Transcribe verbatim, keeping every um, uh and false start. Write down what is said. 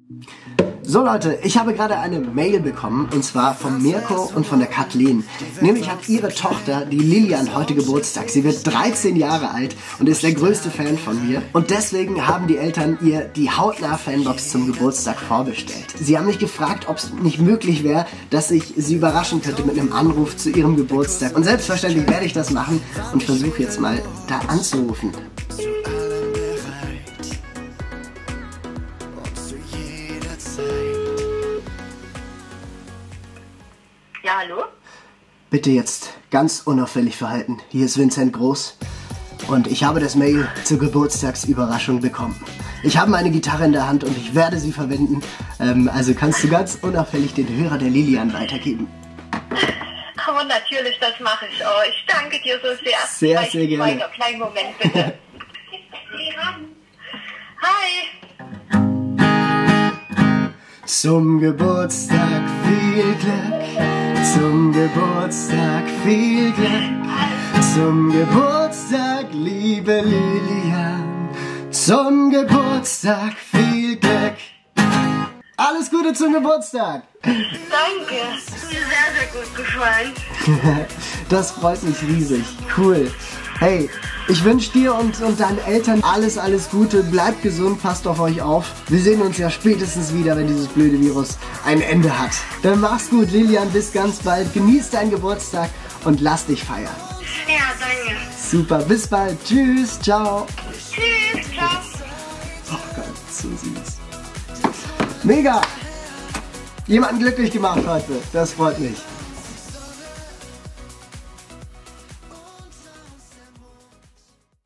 So Leute, ich habe gerade eine Mail bekommen, und zwar von Mirko und von der Kathleen. Nämlich hat ihre Tochter, die Lilian, heute Geburtstag. Sie wird dreizehn Jahre alt und ist der größte Fan von mir. Und deswegen haben die Eltern ihr die Hautnah-Fanbox zum Geburtstag vorbestellt. Sie haben mich gefragt, ob es nicht möglich wäre, dass ich sie überraschen könnte mit einem Anruf zu ihrem Geburtstag. Und selbstverständlich werde ich das machen und versuche jetzt mal da anzurufen. Ja, hallo? Bitte jetzt ganz unauffällig verhalten. Hier ist Vincent Groß und ich habe das Mail zur Geburtstagsüberraschung bekommen. Ich habe meine Gitarre in der Hand und ich werde sie verwenden. Ähm, also kannst du ganz unauffällig den Hörer der Lilian weitergeben. Aber natürlich, das mache ich auch. Ich danke dir so sehr. Sehr, sehr gerne. Weiter. Kleinen Moment bitte. Hi. Zum Geburtstag viel Glück, zum Geburtstag viel Glück, zum Geburtstag, liebe Lilian, zum Geburtstag viel Glück. Alles Gute zum Geburtstag! Danke, hat mir sehr, sehr gut gefallen. Das freut mich riesig, cool. Hey, ich wünsche dir und, und deinen Eltern alles, alles Gute. Bleibt gesund, passt auf euch auf. Wir sehen uns ja spätestens wieder, wenn dieses blöde Virus ein Ende hat. Dann mach's gut, Lilian, bis ganz bald. Genieß deinen Geburtstag und lass dich feiern. Ja, danke. Super, bis bald. Tschüss, ciao. Tschüss, ciao. Oh Gott, so süß. Mega! Jemanden glücklich gemacht heute. Das freut mich.